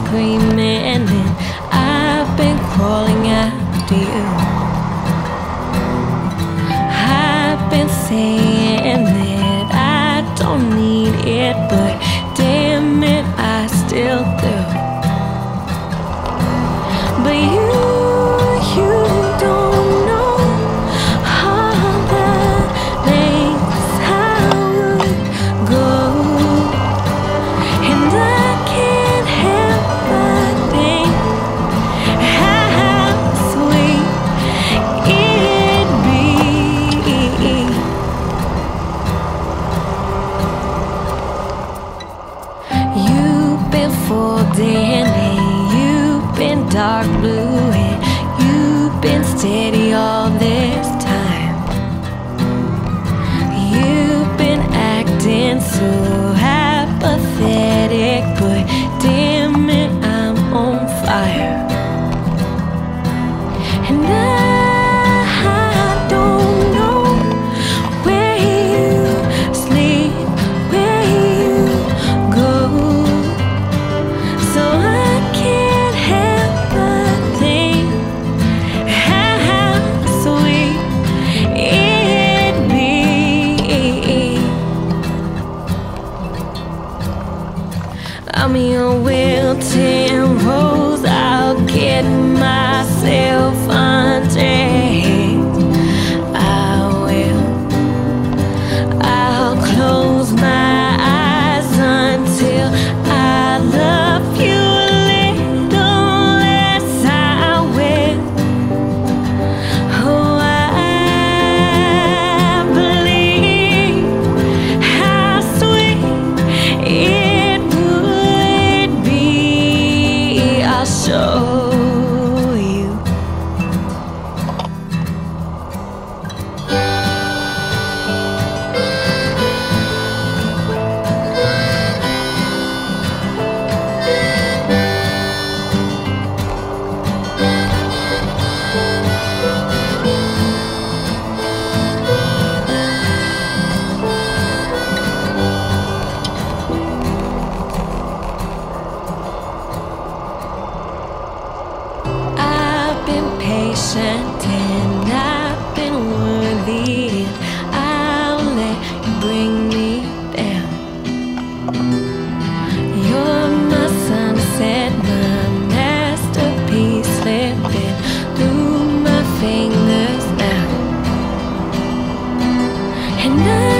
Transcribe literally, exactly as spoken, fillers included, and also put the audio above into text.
screaming, and I've been crawling after you. I've been saying that I don't need it, but damn it, I still do. But you, you don't know all the lengths I would go, and I can't help but think how sweet it'd be. You've been folding, you've been dark blue, and you've been steady all this time. You've been acting so apathetic, but damn it, I'm on fire. And I don't know where you sleep, where you go, so I can't help but think how sweet it'd be. I'm your wilting rose, I'll get myself undressed. I will, I'll close my eyes until I love you a little less. I will. Oh, I believe how sweet it would be. I'll show you. I've been patient and I've been worthy, and I'll let you bring me down. You're my sunset, my masterpiece, slipping through my fingers now. And I